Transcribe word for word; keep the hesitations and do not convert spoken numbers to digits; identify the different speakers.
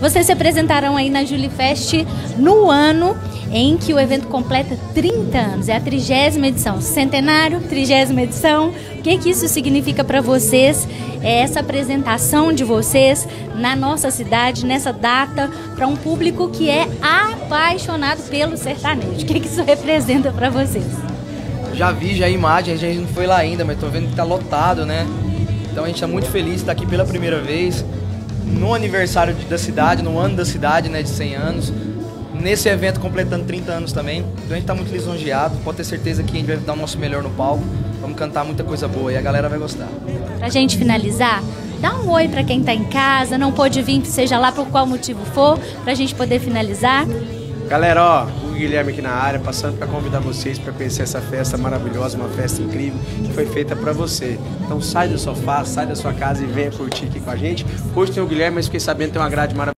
Speaker 1: Vocês se apresentarão aí na Julifest no ano em que o evento completa trinta anos, é a trigésima edição, centenário, trigésima edição. O que que isso significa para vocês, é essa apresentação de vocês na nossa cidade, nessa data, para um público que é apaixonado pelo sertanejo? O que que isso representa para vocês?
Speaker 2: Já vi já a imagem, a gente não foi lá ainda, mas tô vendo que tá lotado, né? Então a gente tá muito feliz de estar aqui pela primeira vez, no aniversário da cidade, no ano da cidade, né, de cem anos, nesse evento completando trinta anos também. Então a gente tá muito lisonjeado, pode ter certeza que a gente vai dar o nosso melhor no palco, vamos cantar muita coisa boa e a galera vai gostar.
Speaker 1: Pra gente finalizar, dá um oi pra quem tá em casa, não pôde vir, seja lá por qual motivo for, pra gente poder finalizar.
Speaker 3: Galera, ó, o Guilherme aqui na área, passando para convidar vocês para conhecer essa festa maravilhosa, uma festa incrível que foi feita para você. Então sai do sofá, sai da sua casa e venha curtir aqui com a gente. Hoje tem o Guilherme, mas fiquei sabendo que tem uma grade maravilhosa.